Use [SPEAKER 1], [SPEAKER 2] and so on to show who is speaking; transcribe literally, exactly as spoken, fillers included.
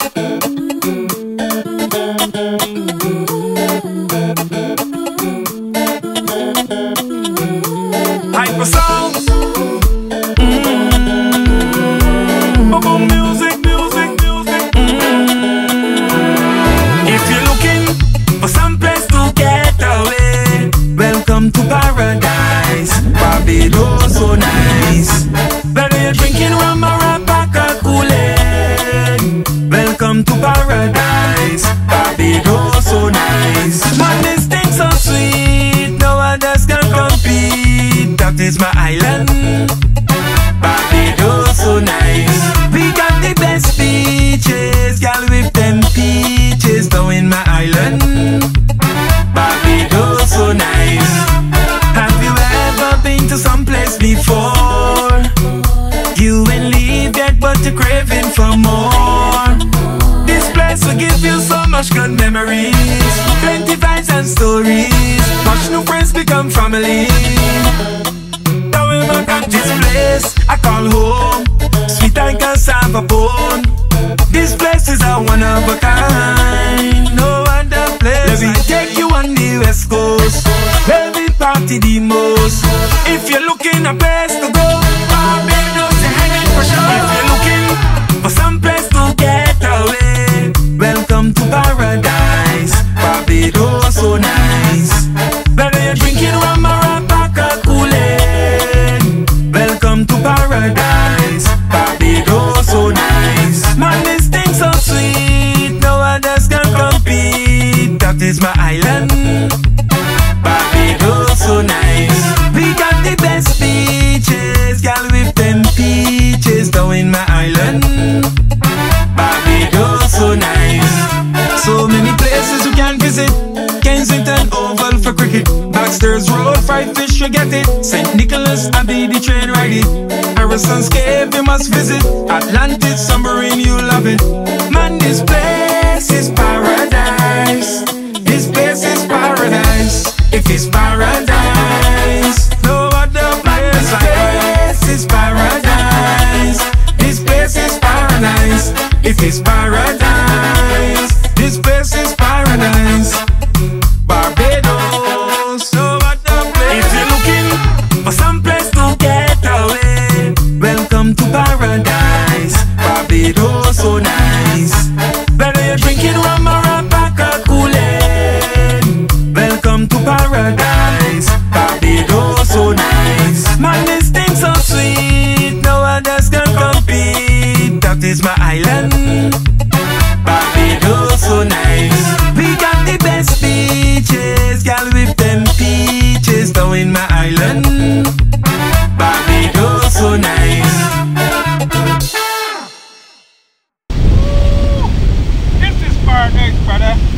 [SPEAKER 1] Hyper sounds. Mm-hmm. Boom music, music, music. Mm-hmm. If you're looking for some place to get away, welcome to paradise. Barbados, so nice. Whether you're drinking rum or a pack of Kool-Aid, welcome to paradise. Barbados, so nice. Man, this thing so sweet, no others can compete. That is my island. Barbados, so nice. We got the best beaches, girl, with them peaches down in my island. Barbados, so nice. Have you ever been to some place before? You ain't leave yet, but you're craving for more. This place will give you so much good memories, plenty vibes and stories. Watch new friends become family. Now we're back at this place I call home, sweet and cassava bone. This place is a one of a kind, no other place. Let me take you on the west coast, where we party the most. If you're looking a place to go, Barbados, you're headed for sure. If you're looking for some place to get away, welcome to paradise. Barbados, so nice. Whether you're drinking rum or a pack of Kool-Aid, welcome to paradise. Barbados, so nice. Man, this thing so sweet, no others can compete. That is my island. Barbados, so nice. We got the best beaches, girl, with them peaches down in my island. Barbados, so nice. So many places you can visit. Kensington Oval for cricket, Baxter's Road, fried fish, you get it. Saint Nicholas, Abbey, the train ride it. Harrison's Cave, you must visit. Atlantis submarine, you love it. Man, this place is paradise. This place is paradise. If it's paradise, no other place. This place is paradise. This place is paradise. If it's paradise, this place is paradise. Barbados, no other place. If you're looking for some place to get away, welcome to paradise. Barbados, so nice. Whether you're drinking rum or a pack of Kool-Aid, welcome to paradise. Barbados, so nice. Man, this thing so sweet, no others can compete. That is my island. Barbados, so nice. We got the best beaches, girl, with them peaches down in my island. Barbados, so nice.
[SPEAKER 2] This is paradise, brother.